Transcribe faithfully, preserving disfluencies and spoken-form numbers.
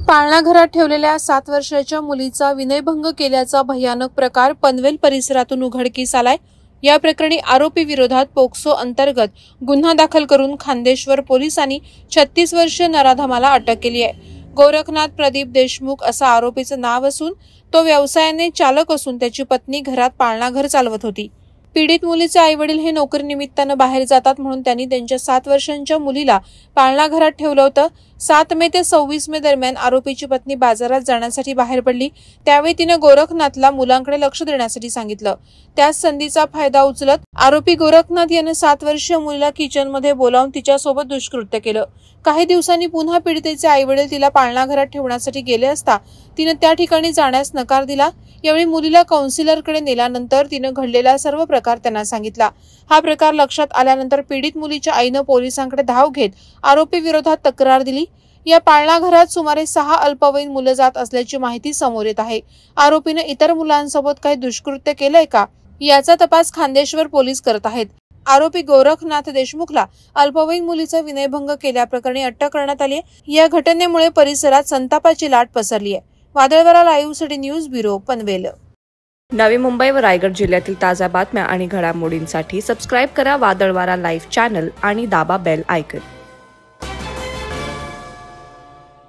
पाळणाघरात ठेवलेल्या सात वर्षाच्या मुलीचा विनयभंग केल्याचा भयानक प्रकार पनवेल परिसरातून उघडकीस आलाय। या प्रकरणी आरोपी विरोधात पोक्सो अंतर्गत गुन्हा दाखल करून खान्देश्वर पोलिसांनी छत्तीस वर्षीय नराधमाला अटक केली आहे। गोरखनाथ प्रदीप देशमुख असा आरोपीचं नाव असून तो व्यवसायाने चालक असून त्याची पत्नी घरात पाळणाघर चालवत होती। पीडित मुलीचे आईवडील हे नोकरीनिमित्तानं बाहेर जातात म्हणून त्यांनी त्यांच्या सात वर्षांच्या मुलीला पाळणाघरात ठेवलं होतं। सात मे ते सव्वीस मे दरम्यान आरोपीची पत्नी बाजारात जाण्यासाठी बाहेर पडली। त्यावेळी तिने गोरखनाथला मुलांकडे लक्ष देण्यासाठी सांगितलं। त्याच संधीचा फायदा उचलत आरोपी गोरखनाथ याने सात वर्षीय मुलीला किचनमध्ये बोलावून तिच्यासोबत दुष्कृत्य केलं। काही दिवसांनी पुन्हा पीडितेचे आईवडील तिला पाळणाघरात ठेवण्यासाठी गेले असता तिने त्या ठिकाणी जाण्यास नकार दिला। यावेळी मुलीला काउन्सिलरकडे नेल्यानंतर तिने घडलेला सर्व प्रकार त्यांना सांगितला। हा प्रकार लक्षात आल्यानंतर पीडित मुलीच्या आईने पोलिसांकडे धाव घेत आरोपी विरोधात तक्रार दिली। या पाळणाघरात सुमारे सहा अल्पवयीन मुलं जात असल्याची माहिती समोर येत आहे। आरोपीने इतर मुलांसोबत काही दुष्कृत्य केलंय का याचा तपास खान्देश्वर पोलीस करत आहेत। आरोपी गोरखनाथ देशमुखला अल्पवयीन मुलीचा विनयभंग केल्याप्रकरणी अटक करण्यात आली आहे। या घटनेमुळे परिसरात संतापाची लाट पसरली आहे। वादळवारा लाईव्ह साठी न्यूज ब्युरो पनवेल। नवी मुंबई व रायगड जिल्ह्यातील ताज्या बातम्या आणि घडामोडींसाठी सबस्क्राईब करा वादळवारा लाईव्ह चॅनल आणि दाबा बेल आयकॉन।